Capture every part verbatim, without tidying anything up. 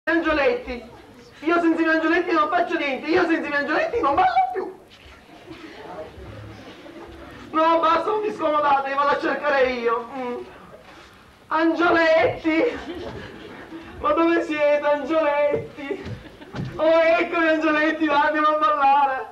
Angioletti, io senza i miei angioletti non faccio niente, io senza i miei angioletti non ballo più. No, basta, non vi scomodate, vado a cercare io. Mm. Angioletti, ma dove siete, Angioletti? Oh, eccomi, Angioletti, va, andiamo a ballare.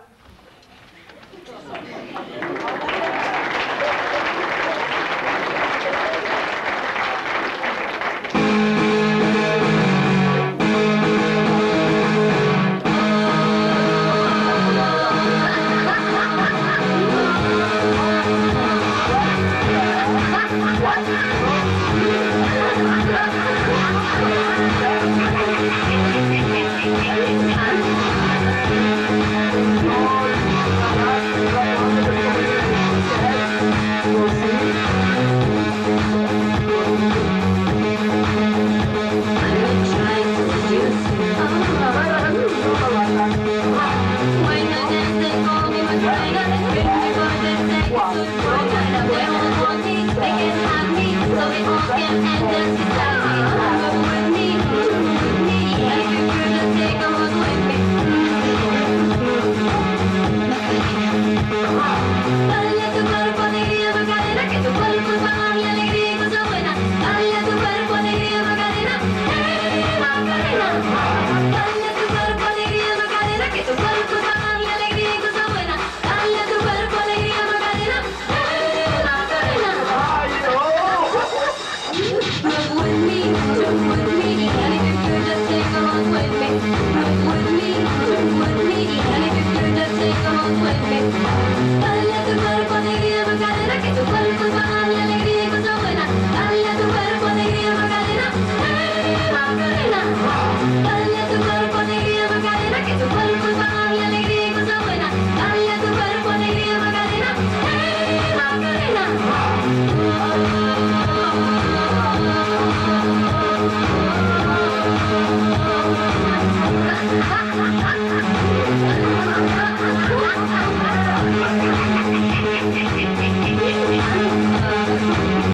Macarena,